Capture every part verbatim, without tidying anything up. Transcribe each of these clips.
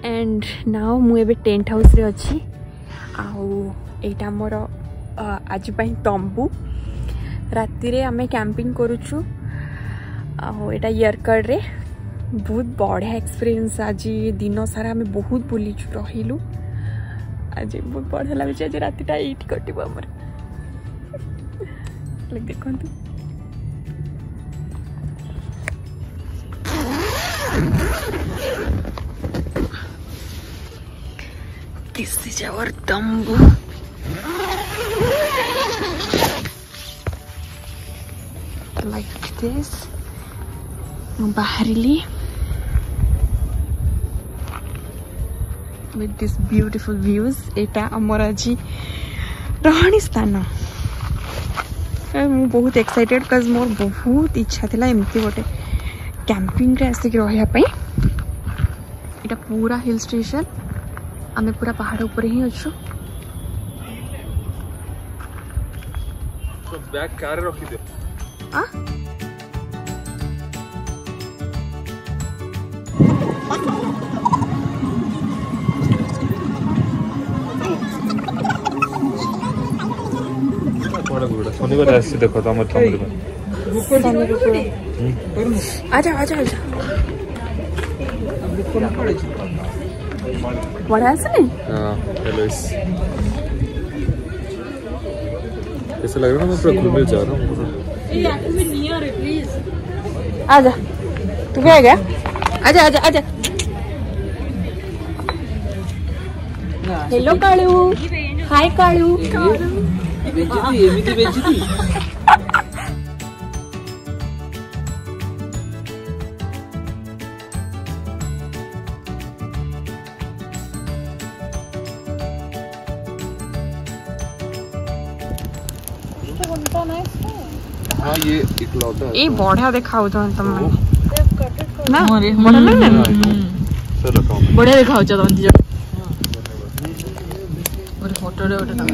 And now मुझे tent house रे अच्छी आईटा मोर आज तंबू राति रे आमे कैंपिंग करुचु आटा इयरकड रे बहुत बढ़िया एक्सपीरियंस। आज दिन सारा आम बहुत बुलीचु रहीलु आज बहुत बढ़िया लगे। आज रातिटा ये कटो आम देखु This is our tambu. Like this. Bahari with this beautiful views. एटा अमर जी रहणी स्थान। मैं बहुत एक्साइटेड बिकॉज मोर बहुत इच्छा थिला एमती गोटे कैंपिंग रे आसिक रहिया पई। एटा पूरा हिल स्टेशन आमे पूरा पहाड़ ऊपर ही अच्छु। तो बैग कार रखी दे आ बड़ा गुड़ा शनिवार आसी देखो तो हमर तमरे आजा आजा आजा बड़ा है नहीं? हाँ हेलो इस ऐसा लग रहा है मैं पूरा घूमने जा रहा हूँ। आजा तू क्या गया? आजा आजा आजा। Hello Kalu hi Kalu. हाँ ये इकलौता है। ये बढ़िया दिखाओ तो तुम ना बढ़िया लग रहा है। बढ़िया दिखाओ तो तुम जो और फोटो रे उठा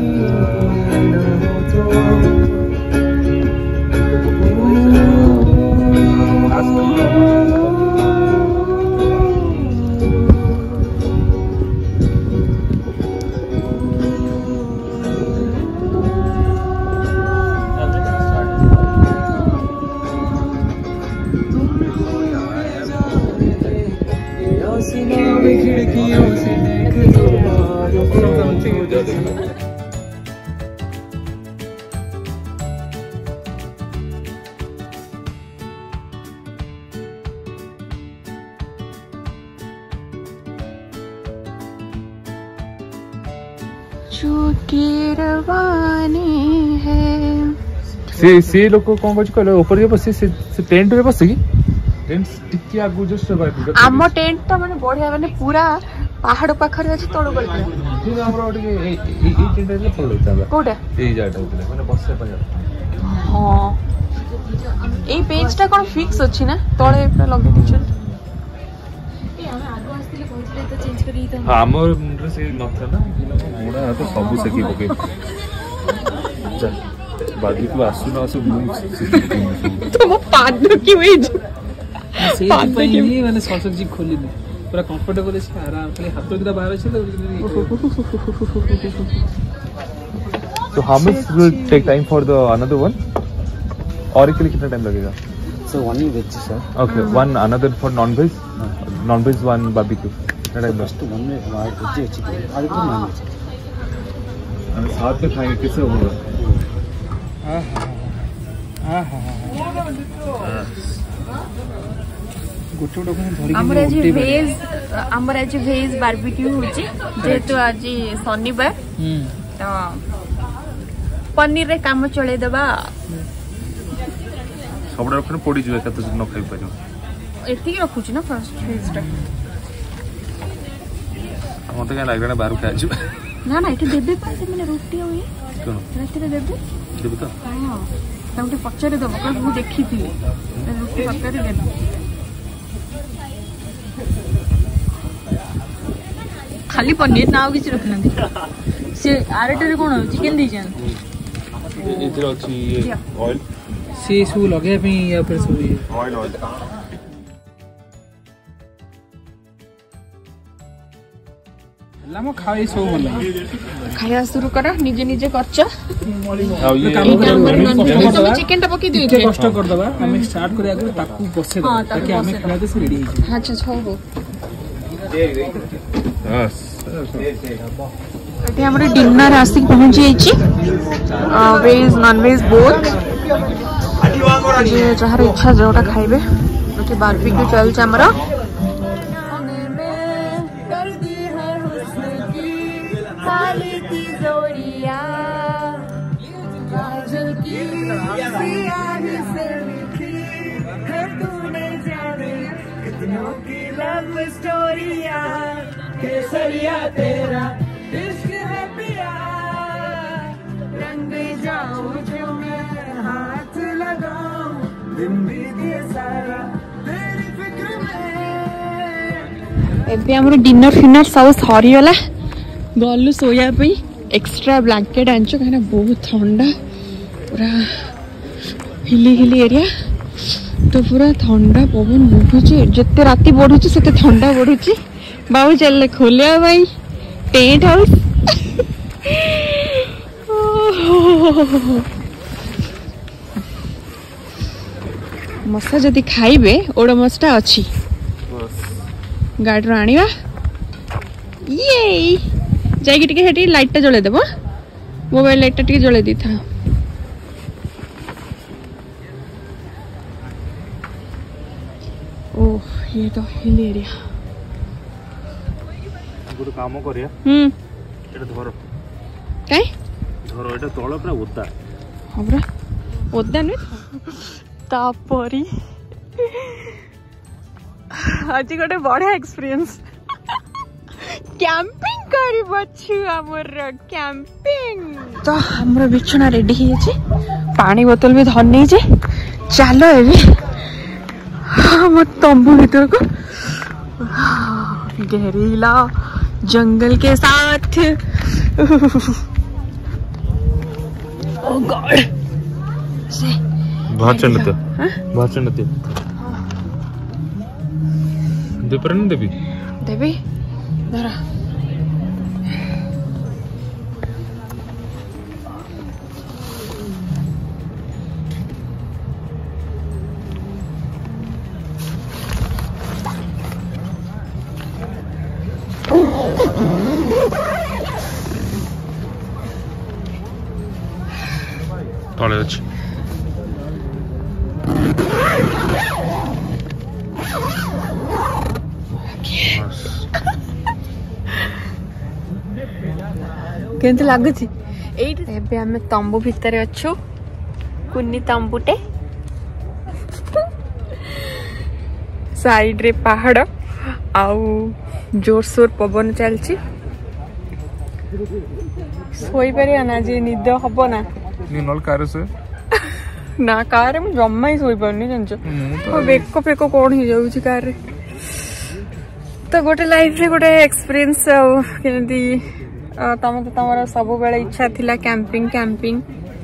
जो के रवाने हैं। से से लोग को कौन कुछ कहले ऊपर के बस से से टेंट रे बस की टेंट टिकी आगु जस्ट बाय आम टेंट ता माने बढ़िया माने पूरा पहाड़ पाखरे अछि तळो गल ठीक हमर ओटे ए ए टेंट रे पड़ जाता कोडा ए जाटा होतले माने बस पे हां ए पेज ता कोन फिक्स अछि ना तळे पे लगे दिछ ए हम आगु आस्तिले कहले तो चेंज करी त हां हमर मुंडरे से नथा ना मोडा तो सब से की पके जा बाकी को आसु ना आसु तो वो पाद की हुई से पई नहीं माने ससक जी खोली दे पूरा कंफर्टेबल है आराम खाली हाथ तो बाहर है तो how much will take time for the another one और के लिए कितना टाइम लगेगा? So one veg sir. Okay, mm. one another for non-veg, no. non-veg one barbecue. कितना टाइम? First one में हमारे veg अच्छी थी, आगे तो non-veg. हम साथ में खाएंगे किससे होगा? हाँ हाँ हाँ हाँ गोटे गोटे को धरी हमर आज वेज हमर आज वेज बारबेक्यू होची जेतु आज शनिवार तो पनीर रे काम चले देबा सबडा रखने पड़ी जो एका तो न खाइ पाजो एथि के रखुची ना फर्स्ट वेज टा मते का लागना बाहर खाजु ना ना एठी देबे पा से माने रोटी होई कोन राति रे देबे देबे तो हां तमटे पचरे दबो का मु देखि थी रोटी पचरे देबे खाली पनीर ना किसी रखना से आरेटे कोन हो चिकन दी जान इधर अछि ये ऑयल से सु लगे पे या फिर सु ये ऑयल ऑयल लामो खाई सो बोला खाया शुरू कर निजे निजे करछ ଆଉ ଇଏ तमे चिकन टा पकी दियो कष्ट कर दबा हम स्टार्ट करे आगु ताकू बसे दबा ताकि हमें खाना दे से रेडी हो अच्छा छौ हो बस एते हमरे डिनर आसी पहुंच जाईची वेज नॉन वेज बोथ जे जहार इच्छा जोटा खाइबे कि बारबेक्यू चलछ हमरा केसरिया तेरा इश्क है पिया रंग जाऊं जो मैं हाथ लगाऊं दिन बीते सारा तेरी फिक्र में एबे हमर डिनर फिनर सब सरी होला गलु सोया पई एक्स्ट्रा ब्लैंकेट आंचो कहना बहुत ठंडा पूरा हिली हिली एरिया तो पूरा ठंडा पवन बहुचे जिते राती बढ़ुची सेते ठंडा बढ़ुची बाबू चल खोलिया भाई टेंट हाउस मशा जदि खाइबे ओडोमसटा अच्छी गाड़ी आनिबा ये जाइए टिके हेटी लाइट टा जले देबो मोबाइल लाइट टा टिके जले दी था ओह ये तो हिल एरिया ଗୋଟେ କାମ କରିବା ହୁଁ ଏଟା ଧର କାଇଁ ଧର ଏଟା ତଳ ପୁରା ଓଦା ହବରା ଓଦା ନୁହେଁ ତାପରି ଆଜି ଗୋଟେ ବଢିଆ ଏକ୍ସପିରିଏନ୍ସ କ୍ୟାମ୍ପିଂ କରିବଛୁ ଆମର କ୍ୟାମ୍ପିଂ ତ ଆମର ବିଛଣା ରେଡି ହେଇଯାଇଛି ପାଣି ବୋତଲ ବି ଧରି ନେଇଛେ ଚାଲ ଏବେ ଆମ ତମ୍ବୁ ଭିତରକୁ गहरीला जंगल के साथ ओ गॉड से भाचनते भाचनते देपरन देबी देबी धरा तले अछि केंत लागुछि एइट एबे हमें तंबू भितर अछु कुन्नी तंबूटे साइड रे पहाड़ आउ जोर सोर पवन चलछि सोई परिया ना जे निद हबो ना नी नल कार से ना कार में जम्मा ही सोई परनी जानछ तो बेको फेको कोन ही जाउछि कार रे तो गोटे लाइफ रे गोटे एक्सपीरियंस केनती तम तो तमरा सब बेले इच्छा थिला कैंपिंग कैंपिंग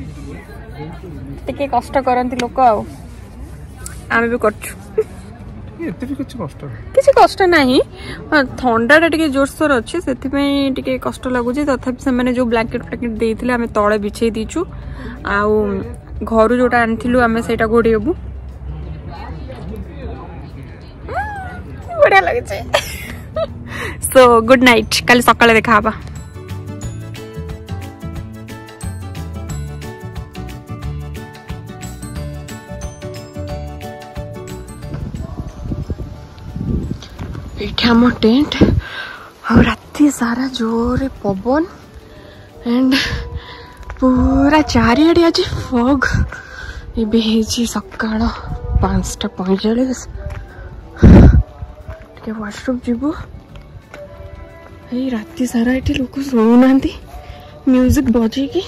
टिके कष्ट करंती लोक आ आमे भी करछु एते भी किछ कष्ट किछ कष्ट नाही ठंडा टा टिके जोरसोर अछि सेति पई टिके कष्ट लागुछि तथापि से माने जो ब्लैंकेट फ्लैंकेट देइथिले आमे तळे बिछेई दीचु आउ घरु जोटा आनथिलु आमे सेटा घोड़ेबु बढ़िया लागे छे सो गुड नाइट कल सकाळे देखा बा आम टेंट और राति सारा जोरे पवन एंड पूरा चारिआडे आज फग ये सकाल पांचटा पैंचाश टे वाशरूम जीवु राति सारा ये लोक शुणुना म्यूजिक बजे कि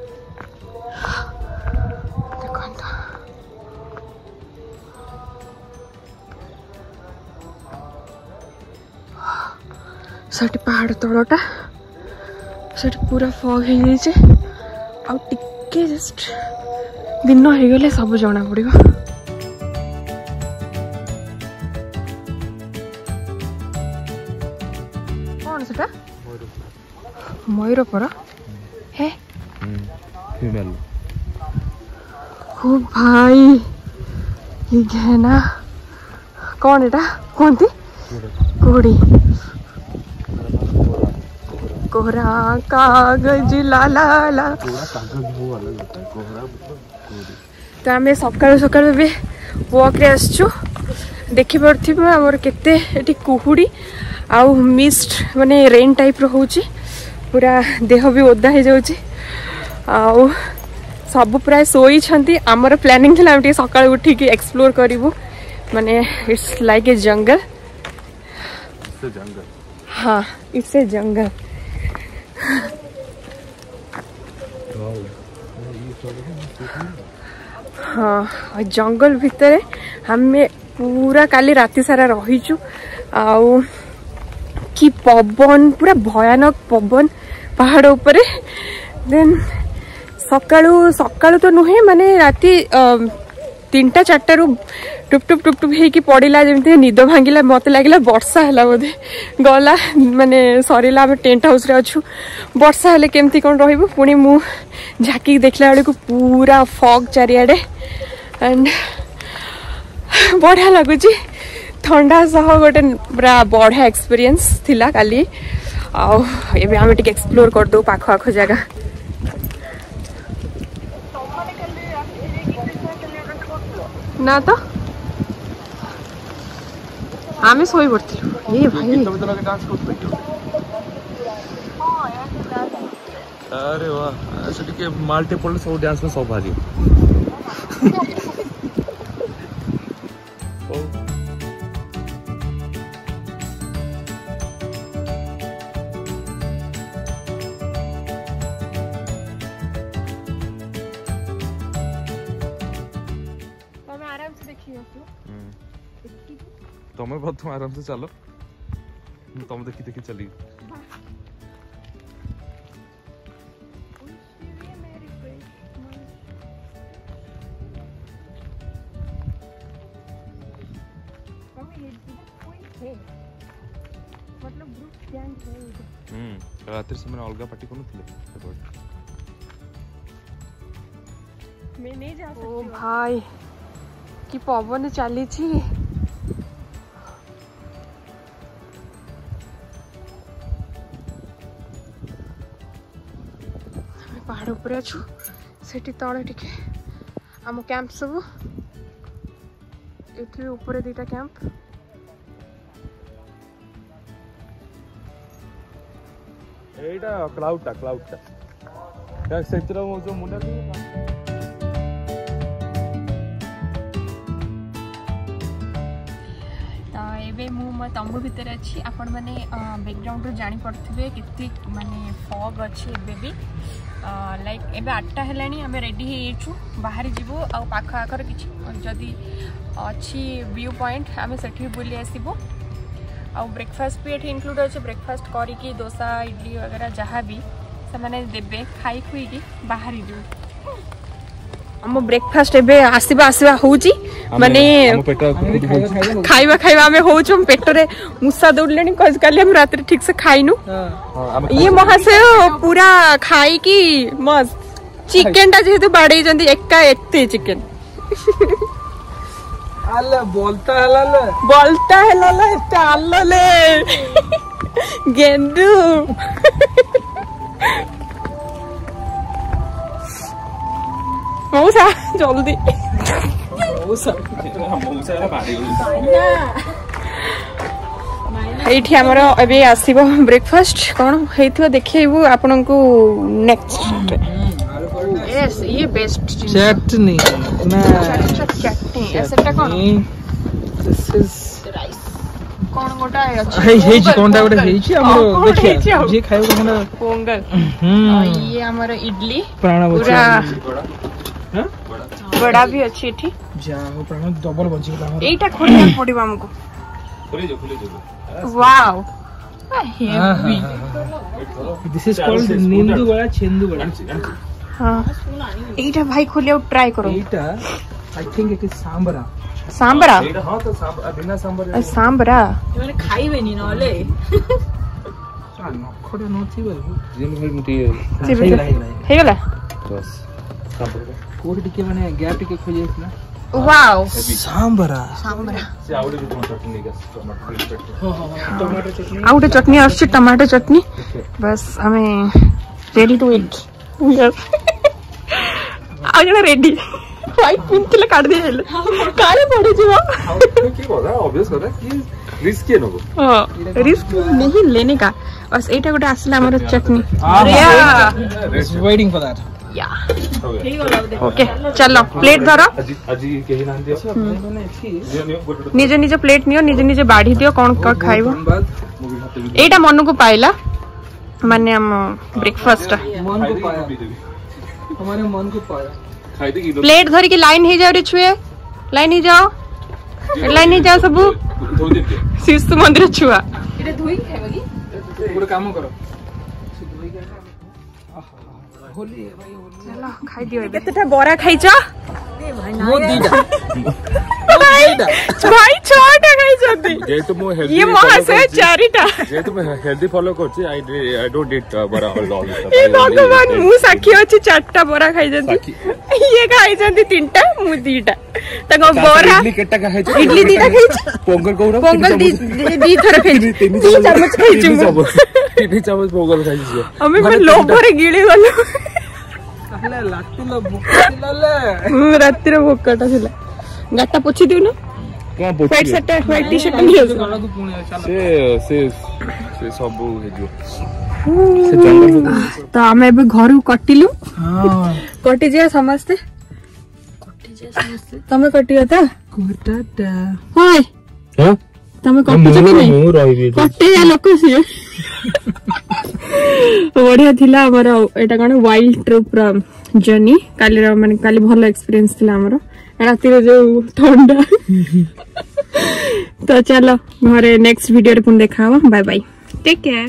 सेठी पहाड़ तलटा सेठी पूरा फग हो जाए आ टिके जस्ट दिन हो गले सब जना पड़ो कौन सेटा मयूर पर है फीमेल ओ भाई ये घेना कौन एटा कौन थी कोड़ी कोहरा कागज ला ला ला तो आम सकाल सकाल भी वॉक रे आसचु देखि पड़थिबो हमर केते एठी कुहुडी आउ मिस्ट माने रेन टाइप रो होची पूरा देह भी ओदा हो जाउची आउ सब प्राय सोई छंती हमर प्लानिंग थिला हम सकाल उठी के एक्सप्लोर करिवु माने इट्स लाइक ए जंगल जंगल हाँ इट्स ए जंगल हाँ जंगल भितर हमें पूरा काली राति सारा रहीचु आउ कि पवन पूरा भयानक पवन पहाड़ ऊपर देन सकाळु सकाळु तो नुहे माने राति तीनटा चारटा रु टुप टुप टुप टुप हेकी पड़िला जमते निद भांगिला मत लागिला वर्षा हला बोधे गला माने सरीला हम टेंट हाउस रे अछु वर्षा हेले केमती कोन रहिबो पुनी मु झाकी देखला बेले को पूरा फॉग चारियाडे एंड बढ़िया लगुची ठंडा सह गोटे पूरा बढ़िया एक्सपीरियंस थिला काली आउ एबे हम टिक एक्सप्लोर कर दो पाखो आखो जगह ना तो आम शोई पड़ती ये भाई अरे वाह से टिके माल्टे पड़ले सब डांस में सब भाजी तुम्हें बहुत तुम आराम से चलो तुम देखी देखी चली रात से अलग पार्टी कौन ओ भाई कि पवन चली पहाड़ ऊपर अच्छु से तले टिके आम कैंप सब ये ऊपर दीटा कैंप एटा क्लाउडटा क्लाउडटा सेतिर जो मुंडा एबे मु म तंबू भितर अच्छी आपण माने बैकग्राउंड रो जानि पड़थिबे केते माने फॉग अच्छी एबे भी लाइक एबे आठटा हेलानी हमें रेडी हेछु बाहर जीवो आ पाख आखर किछि जदी अच्छी व्यू पॉइंट हमें सेठी बुली आसीबो आ ब्रेकफास्ट भी एठी इंक्लूड अछि ब्रेकफास्ट करी की डोसा इडली वगैरह जहाँ भी से माने देबे खाई खुई की बाहर जीवो हम ब्रेकफास्ट एबे आसीबा आसीबा होउची माने खाइबा खाइबा हमें होउछ हम पेट रे मुसा दौड़लेनी कज काली हम रात रे ठीक से खाइनु ये महाशय पूरा खाई की मस्त चिकन टा जेतु बाडे जंदी एक्का एते चिकन आले बोलता हलाले बोलता हलाले एते आलले गेंदू मौसा जल्दी एठी हमर अबे आसीबो ब्रेकफास्ट कोन हेथिबो देखैबो आपन को नेक्स्ट यस ये बेस्ट चटनी ना चटनी एसेटा कोन दिस इज राइस कोन गोटा अछि हे हे जी कोनटा गोटे हेछि हमर देखिया जे खाइबो कोन पोंगल ये हमर इडली प्राण पूरा हां बड़ा भी अच्छी थी जा वो प्राण डबल बजी हमर एटा खोलिया पड़िबो हमको खोले जो खोले जो wow heavy this is called नींदू बड़ा छेंदू बड़ा हां एटा भाई खोलिया ट्राई करो एटा आई थिंक इट इज सांबरा सांबरा एटा हां तो सांबरा बिना सांबरा सांबरा माने खाइबे नी नले ନଖଟା ନଥିବ ଯେମିତି ଭାଇ ମୁଁ ଟିକେ ହେଇଗଲା ହେଇଗଲା ହେଇଗଲା ବସ୍ କାମ କରିବ କୋଉଠି ଟିକେ ମାନେ ଗ୍ୟାପ୍ ଟିକେ ଖୋଜି ଯାଇଥିଲା वाओ ସାମ୍ବରା सांबरा ସେ ଆଉ ଗୋଟେ ଯୋଉ ଚଟଣି ନେଇକି ଆସିଛି ଟମାଟୋ ଚଟଣି ହଁ ହଁ ଟମାଟୋ ଚଟଣି आ गोटे चटनी आछी टमाटो चटनी बस हमें रेडी टू इट यस आ गया रेडी व्हाइट पिन के काट दिए हेले काले पड़े जीवा की बोला ऑब्वियस करा कि रिस्क है नको हां रिस्क नहीं लेने का बस एटा गोटे आसला हमर chutney waiting for that yeah okay चलो प्लेट धरो आज आज केही नाम दियो निज निज प्लेट नियो निज निज बाढ़ी दियो कौन कौन खाइबो एटा मन को पाइला माने हम ब्रेकफास्ट मन को पाया हमारे मन को पाया खाई दे की प्लेट धरी की लाइन ही जाओ रे छुए लाइन ही जाओ लाइन ही जाओ सब धो दे के शिशु मंदिर छुआ ଗୋଟେ କାମ କର होली है भाई होली चलो खाई दियो केतेटा बरा खाइछ वो दीटा भाई भाई छटा खाइ जति जे तो मो हेल्दी ये महाशय चारिटा जे तो मैं हेल्दी फॉलो करछि आई आई डोंट ईट बरा ऑल ऑल ए भगवान मु साखी अछि चारटा बरा खाइ जति ये खाइ जति तीनटा मु दीटा तको बरा इडली केटा खाइ छ इडली दीटा खाइ छ पोंगल कोरा पोंगल दी दी थरा खाइ तीन चम्मच खाइ छु तीन चम्मच पोंगल खाइ छ हमें मैं लोभरे गिळी गलो कहले लाटिलो भुकतिलाले रातिर भोकटा थिला गाटा पोछि दिउ न कोन व्हाइट पोछि शर्ट व्हाइट टी शर्ट नहीं होस गला को पुणी चल से से से सब हे जो से जंगल तो हमें अब घर कटिलु हां कटि जे समस्ते कटि जे समस्ते तमे कटियो त कोटाटा होय हां तमे कटि जे नहीं मु रहिबी कटे या लोक सिए बढ़िया थिला हमर एटा कोन वाइल्ड ट्रिप जर्नी काली माने काली भलो एक्सपीरियंस थिला हमर राति रे जो ठंडा तो चलो घरे नेक्स्ट वीडियो रे पुन देखावा bye bye take care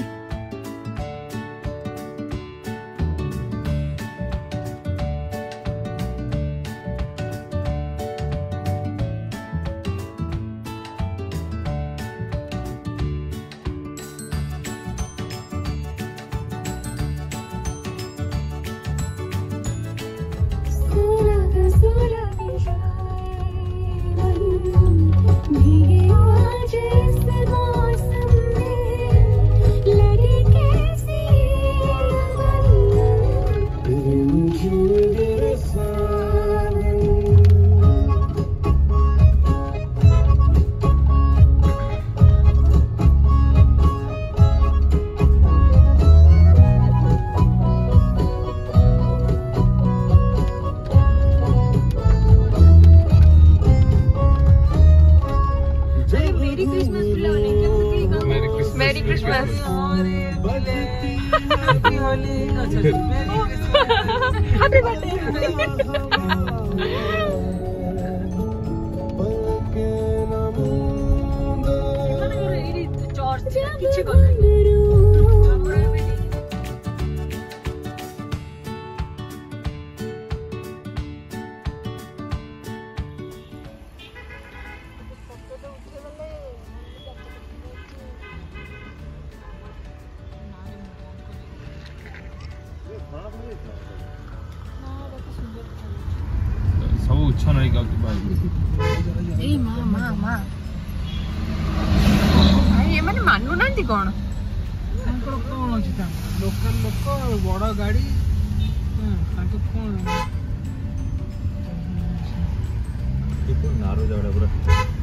Merry Christmas. Happy Holi. Happy birthday. सब उच्छा नहीं का भाई ए मां मां मां भाई ये माने मानू नांती कोन तांकर कोन अछि ता लोकल लोक बड़ गाड़ी तांकर कोन देखो नारो जावड़ा पूरा